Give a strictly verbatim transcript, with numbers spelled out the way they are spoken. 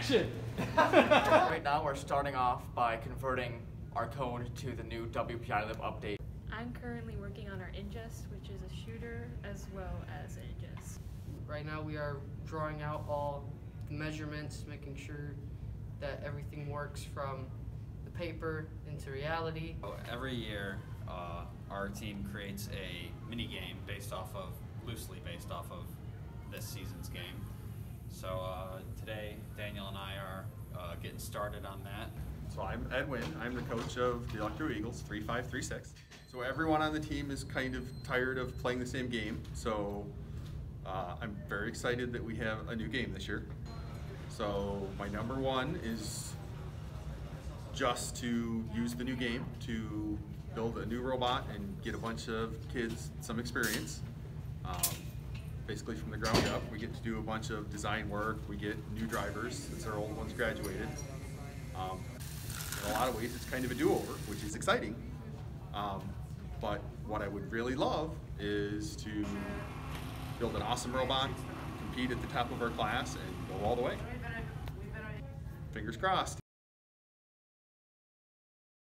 Action! Right now we're starting off by converting our code to the new W P I lib update. I'm currently working on our ingest, which is a shooter as well as an ingest. Right now we are drawing out all the measurements, making sure that everything works from the paper into reality. Every year uh, our team creates a mini game based off of, loosely based off of this season's game. So uh, today Daniel and I are uh, getting started on that. So I'm Ed Wynn, I'm the coach of the Electro Eagles, three five three six. So everyone on the team is kind of tired of playing the same game, so uh, I'm very excited that we have a new game this year. So my number one is just to use the new game to build a new robot and get a bunch of kids some experience. Um, basically from the ground up. We get to do a bunch of design work, we get new drivers since our old ones graduated. Um, in a lot of ways it's kind of a do-over, which is exciting. Um, but what I would really love is to build an awesome robot, compete at the top of our class, and go all the way. Fingers crossed.